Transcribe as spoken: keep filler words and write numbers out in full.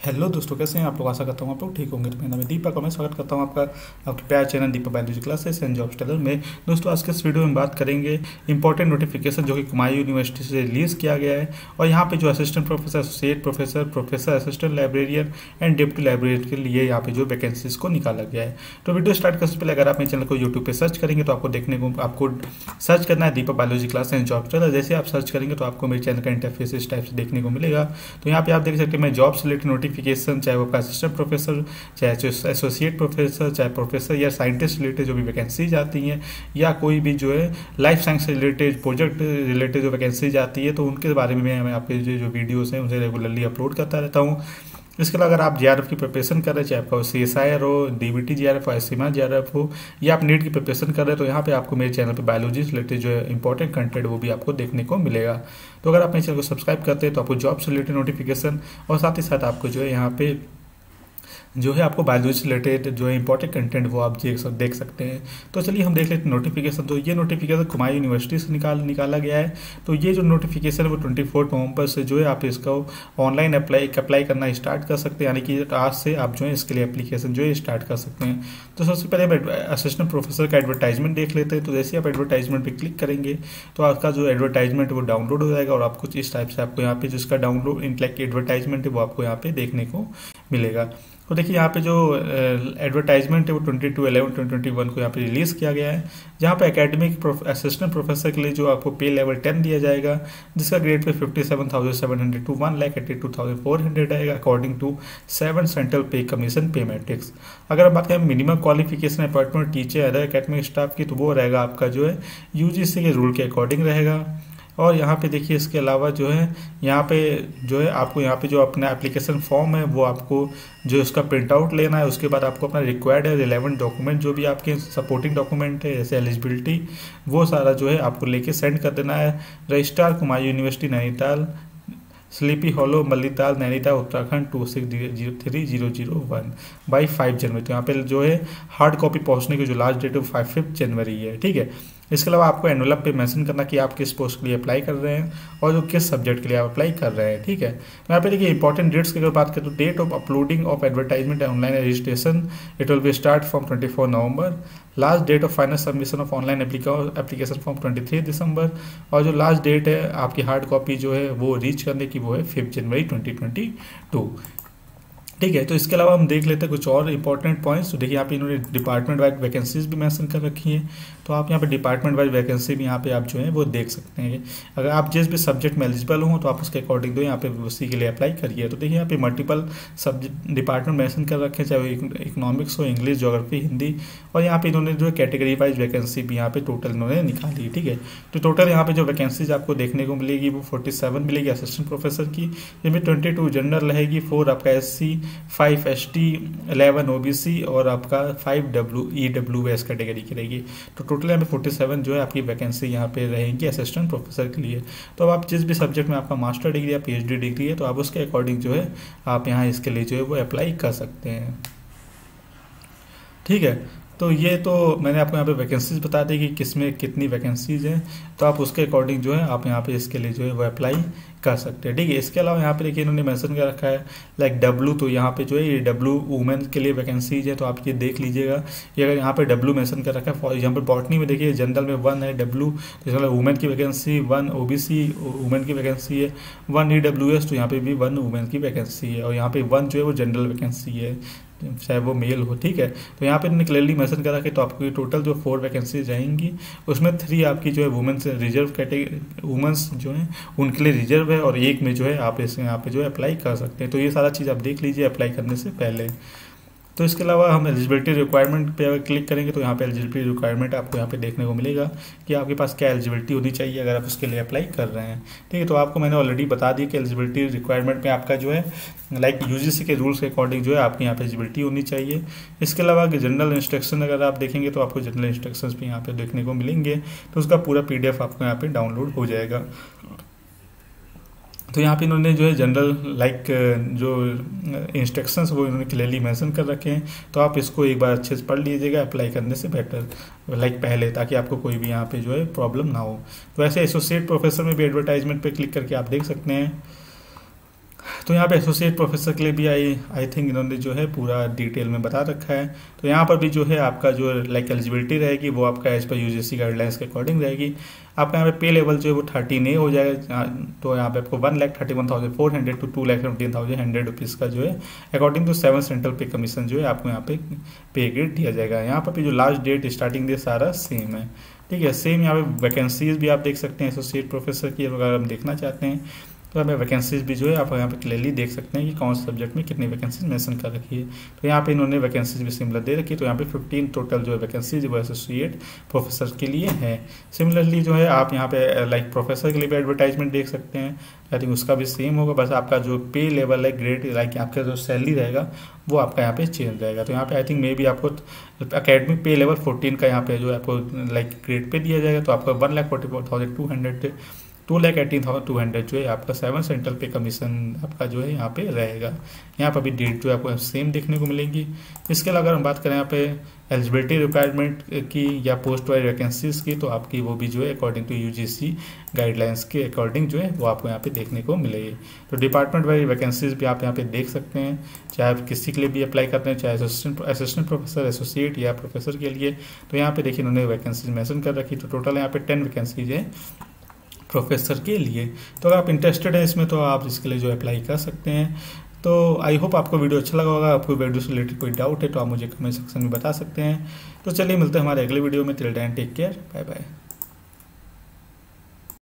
Hello दोस्तों, कैसे हैं आप लोग। आशा करता हूँ आप लोग ठीक होंगे। तो मेरा नाम है दीपक और मैं स्वागत करता हूँ आपका आपके प्यार channel Deepak biology classes and job stellar में। दोस्तों, आज के इस वीडियो में बात करेंगे इंपॉर्टेंट नोटिफिकेशन जो कि कुमायूं यूनिवर्सिटी से रिलीज़ किया गया है। और यहाँ पे जो assistant professor, associate professor, professor assistant librarian and deputy librarian के लिए यहाँ पे जो वैकेंसीज को निकाला गया है। तो वीडियो स्टार्ट करने से पहले अगर आप मेरे चैनल को यूट्यूब पर सर्च करेंगे तो आपको देखने को आपको सर्च करना है Deepak biology class and job stellar. जैसे आप सर्च करेंगे तो आपको मेरे चैनल का इंटरफेस इस टाइप से देखने को मिलेगा। तो यहाँ पे आप देख सकते हैं मैं जॉब से रिलेटेड नोटिफिकेशन, चाहे वो असिस्टेंट प्रोफेसर, चाहे एसोसिएट प्रोफेसर, चाहे प्रोफेसर या साइंटिस्ट रिलेटेड जो भी वैकेंसीज आती हैं, या कोई भी जो है लाइफ साइंस से रिलेटेड प्रोजेक्ट रिलेटेड जो वैकेंसीज आती है, तो उनके बारे में मैं आपके जो जो वीडियोस हैं उसे रेगुलरली अपलोड करता रहता हूँ। इसके अलावा अगर आप जीआरएफ की प्रिपरेशन कर रहे हैं, चाहे आपका सीएसआईआर हो, डीबीटी जीआरएफ हो, एससीमा जीआरएफ हो, या आप नीट की प्रिपरेशन कर रहे हैं, तो यहाँ पे आपको मेरे चैनल पे बायोलॉजी से रिलेटेड जो है इंपॉर्टेंट कंटेंट वो भी आपको देखने को मिलेगा। तो अगर आप मेरे चैनल को सब्सक्राइब करते हैं तो आपको जॉब से रिलेटेड नोटिफिकेशन और साथ ही साथ आपको जो है यहाँ पे जो है आपको बायोलॉजी से रिलेटेड जो है इंपॉर्टेंट कंटेंट वो आप देख सकते हैं। तो चलिए हम देख लेते हैं नोटिफिकेशन। तो ये नोटिफिकेशन कुमायूं यूनिवर्सिटी से निकाल निकाला गया है। तो ये जो नोटिफिकेशन है वो चौबीस नवंबर से जो है आप इसका ऑनलाइन अप्लाई अप्लाई करना स्टार्ट कर सकते हैं, यानी कि आज से आप जो है इसके लिए एप्लीकेशन जो है स्टार्ट कर सकते हैं। तो सबसे पहले हम असिस्टेंट प्रोफेसर का एडवर्टाइजमेंट देख लेते हैं। तो जैसे आप एडवर्टाइजमेंट पर क्लिक करेंगे तो आपका जो एडवर्टाइजमेंट है वो डाउनलोड हो जाएगा, और आपको इस टाइप से आपको यहाँ पे जिसका डाउनलोड इंटलेक्ट एडवर्टाइजमेंट है वो आपको यहाँ पे देखने को मिलेगा। तो देखिए यहाँ पे जो एडवर्टाइजमेंट है वो बाईस इलेवन ट्वेंटी ट्वेंटी वन को यहाँ पे रिलीज़ किया गया है, जहाँ पे एकेडमिक असिस्टेंट प्रोफेसर के लिए जो आपको पे लेवल टेन दिया जाएगा, जिसका grade pay fifty seven thousand seven hundred to one lakh eighty two thousand four hundred आएगा according to seven central pay commission pay matrix. अगर हम बात करें minimum qualification appointment teacher other academic staff की, तो वो रहेगा आपका जो है यूजीसी के रूल के अकॉर्डिंग रहेगा। और यहाँ पे देखिए इसके अलावा जो है यहाँ पे जो है आपको यहाँ पे जो अपना एप्लीकेशन फॉर्म है वो आपको जो उसका प्रिंट आउट लेना है। उसके बाद आपको अपना रिक्वायर्ड है रिलेवेंट डॉक्यूमेंट जो भी आपके सपोर्टिंग डॉक्यूमेंट है, जैसे एलिजिबिलिटी, वो सारा जो है आपको लेके सेंड कर देना है। Registrar Kumaun university Nainital, sleepy hollow Mallital Nainital Uttarakhand two six zero three zero zero one by five January. तो यहाँ पे जो है हार्ड कॉपी पहुँचने की जो लास्ट डेट है वो फाइव फिफ्थ जनवरी है, ठीक है। इसके अलावा आपको एनवलप पे मेंशन करना कि आप किस पोस्ट के लिए अप्लाई कर रहे हैं और जो किस सब्जेक्ट के लिए आप अप्लाई कर रहे हैं, ठीक है। तो यहाँ पे देखिए इंपॉर्टेंट डेट्स की अगर बात करें तो date of uploading of advertisement and online registration it will be start from twenty four November. Last date of final submission of online application form twenty three December. और जो लास्ट डेट है आपकी hard copy जो है वो reach करने की वो है fifth January twenty twenty two, ठीक है। तो इसके अलावा हम देख लेते हैं कुछ और इंपॉर्टेंट पॉइंट्स। तो देखिए यहाँ पे इन्होंने डिपार्टमेंट वाइज वैकेंसीज भी मेंशन कर रखी हैं। तो आप यहाँ पे डिपार्टमेंट वाइज वैकेंसी भी यहाँ पे आप जो है वो देख सकते हैं। अगर आप जिस भी सब्जेक्ट में एलिजिबल हो तो आप उसके अकॉर्डिंग दो यहाँ पे उसी के लिए अप्लाई करिए। तो देखिए यहाँ पे मल्टीपल सब्जेक्ट डिपार्टमेंट मेंशन कर रखे हैं, चाहे इकोनॉमिक्स हो, इंग्लिश, ज्योग्राफी, हिंदी। और यहाँ पे इन्होंने जो है कैटेगरी वाइज वैकेंसी भी यहाँ पे टोटल इन्होंने निकाली, ठीक है। तो टोटल यहाँ पे जो वैकेंसीज आपको देखने को मिलेगी वो फोर्टी सेवन मिलेगी असिस्टेंट प्रोफेसर की, जिनमें ट्वेंटी टू जनरल रहेगी, फोर आपका S C, five S T, eleven OBC और आपका five W E W S category की रहेगी। तो टोटल यहाँ पे फोर्टी सेवन जो है आपकी वैकेंसी यहाँ पे रहेंगी असिस्टेंट प्रोफेसर के लिए। तो अब आप जिस भी सब्जेक्ट में आपका मास्टर डिग्री या पीएचडी डिग्री है तो आप उसके अकॉर्डिंग जो है आप यहाँ इसके लिए जो है वो अप्लाई कर सकते हैं, ठीक है। तो ये तो मैंने आपको यहाँ पे वैकेंसीज बता दी कि किस में कितनी वैकेंसीज हैं, तो आप उसके अकॉर्डिंग जो है आप यहाँ पे इसके लिए जो है वो अप्लाई कर सकते हैं, ठीक है। इसके अलावा यहाँ पे देखिए इन्होंने मेंशन कर रखा है लाइक डब्लू, तो यहाँ पे जो है ये डब्लू वुमेन के लिए वैकेंसीज है, तो आप ये देख लीजिएगा। ये अगर यहाँ पे डब्लू मेंशन कर रखा है, फॉर एग्जाम्पल बॉटनी में देखिए जनरल में वन है डब्लू, तो इसका वुमेन की वैकेंसी वन, ओबीसी वुमेन की वैकेंसी है वन, ई डब्ल्यू एस तो यहाँ पे भी वन वुमेन की वैकेंसी है, और यहाँ पे वन जो है वो जनरल वैकेंसी है, चाहे वो मेल हो, ठीक है। तो यहाँ पे इन्होंने क्लियरली मेंशन करा कि तो आपकी टोटल जो फोर वैकेंसीज रहेंगी उसमें थ्री आपकी जो है वुमेन्स रिजर्व कैटेगरी वुमेन्स जो है उनके लिए रिजर्व है, और एक में जो है आप इस यहाँ पे जो है अप्लाई कर सकते हैं। तो ये सारा चीज़ आप देख लीजिए अप्लाई करने से पहले। तो इसके अलावा हम एलिजिबिलिटी रिक्वायरमेंट पे अगर क्लिक करेंगे तो यहाँ पे एलिजिबिलिटी रिक्वायरमेंट आपको यहाँ पे देखने को मिलेगा कि आपके पास क्या एलिजिबिलिटी होनी चाहिए अगर आप उसके लिए अप्लाई कर रहे हैं, ठीक है। तो आपको मैंने ऑलरेडी बता दी कि एलिजिबिलिटी रिक्वायरमेंट में आपका जो है लाइक यूजीसी के रूल्स के अकॉर्डिंग जो है आपकी यहाँ पे एलिजिबिलिटी होनी चाहिए। इसके अलावा जनरल इंस्ट्रक्शन अगर आप देखेंगे तो आपको जनरल इंस्ट्रक्शंस भी यहाँ पे देखने को मिलेंगे, तो उसका पूरा पीडीएफ आपको यहाँ पे डाउनलोड हो जाएगा। तो यहाँ पे इन्होंने जो है जनरल लाइक जो इंस्ट्रक्शंस वो इन्होंने क्लियरली मेंशन कर रखे हैं, तो आप इसको एक बार अच्छे से पढ़ लीजिएगा अप्लाई करने से बेटर लाइक पहले, ताकि आपको कोई भी यहाँ पे जो है प्रॉब्लम ना हो। तो ऐसे एसोसिएट प्रोफेसर में भी एडवर्टाइजमेंट पे क्लिक करके आप देख सकते हैं तो यहाँ पे एसोसिएट प्रोफेसर के लिए भी आई आई थिंक इन्होंने जो है पूरा डिटेल में बता रखा है। तो यहाँ पर भी जो है आपका जो लाइक एलिजिबिलिटी रहेगी वो आपका एज पर यूजीसी गाइडलाइंस के अकॉर्डिंग रहेगी। आपका यहाँ पे पे लेवल जो है वो थर्टीन ए हो जाएगा। तो यहाँ पे आपको one lakh thirty one thousand four hundred to two lakh seventeen thousand hundred rupees का जो है according to seven central pay commission जो है आपको यहाँ पे पे ग्रेड दिया जाएगा। यहाँ पर भी जो लास्ट डेट स्टार्टिंग डेट सारा सेम है, ठीक है। सेम यहाँ पे वैकेंसीज भी आप देख सकते हैं एसोसिएट प्रोफेसर की, अगर हम देखना चाहते हैं तो हमें वैकेंसीज भी जो है आप यहाँ पे क्लियरली देख सकते हैं कि कौन से सब्जेक्ट में कितनी वैकेंसीज मेंशन कर रखी है। तो यहाँ पे इन्होंने वैकेंसीज भी सिमिलर दे रखी है। तो यहाँ पे फिफ्टीन टोटल जो है वैकेंसीज वो एसोसिएट प्रोफेसर के लिए है। सिमिलरली जो है आप यहाँ पे लाइक प्रोफेसर के लिए भी एडवर्टाइजमेंट देख सकते हैं, आई थिंक उसका भी सेम होगा, बस आपका जो पे लेवल है ग्रेड लाइक आपका जो सैलरी रहेगा वो आपका यहाँ पे चेंज रहेगा। तो यहाँ पे आई थिंक मे बी आपको अकेडमिक पे लेवल फोर्टीन का यहाँ पे जो है आपको लाइक ग्रेड पे दिया जाएगा। तो आपका one lakh forty four thousand two hundred to lakh eighteen thousand two hundred जो है आपका सेवन सेंट्रल पे कमीशन आपका जो है यहाँ पे रहेगा। यहाँ पर भी डेट जो है आपको सेम देखने को मिलेंगी। इसके अलावा अगर हम बात करें यहाँ पे एलिजिबिलिटी रिक्वायरमेंट की या पोस्ट वाइज वैकेंसीज की, तो आपकी वो भी जो है अकॉर्डिंग टू यूजीसी गाइडलाइंस के अकॉर्डिंग जो है वो आपको यहाँ पे देखने को मिलेगी। तो डिपार्टमेंट वाइज वैकेंसीज भी आप यहाँ पे देख सकते हैं, चाहे आप किसी के लिए भी अप्लाई करते हैं, चाहे असिस्टेंट असिस्टेंट प्रोफेसर, एसोसिएट या प्रोफेसर के लिए। तो यहाँ पे देखिए उन्होंने वैकेंसीज मेंशन कर रखी। तो टोटल यहाँ पे टेन वैकेंसीज है प्रोफेसर के लिए। तो अगर आप इंटरेस्टेड हैं इसमें तो आप इसके लिए जो अप्लाई कर सकते हैं। तो आई होप आपको वीडियो अच्छा लगा होगा। आपको वीडियो से रिलेटेड कोई डाउट है तो आप मुझे कमेंट सेक्शन में बता सकते हैं। तो चलिए मिलते हैं हमारे अगले वीडियो में। Till then take care, bye bye.